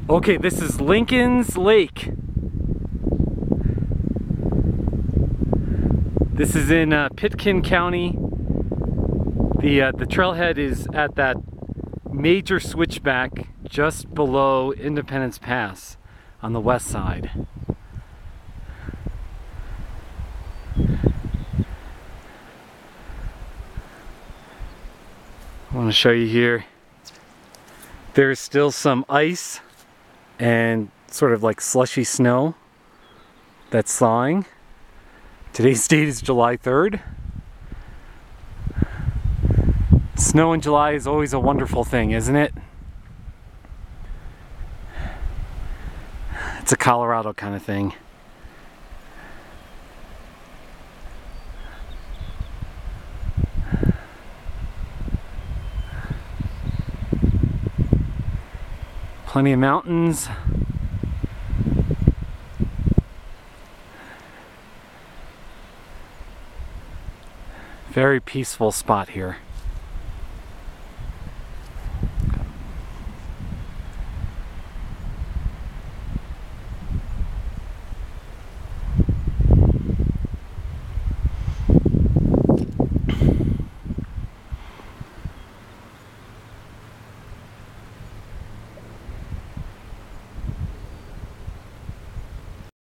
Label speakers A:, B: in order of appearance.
A: Okay, this is Linkins Lake. This is in Pitkin County. The trailhead is at that major switchback just below Independence Pass on the west side. I want to show you here. There's still some ice and sort of like slushy snow that's thawing. Today's date is July 3rd. Snow in July is always a wonderful thing, isn't it? It's a Colorado kind of thing. Plenty of mountains. Very peaceful spot here.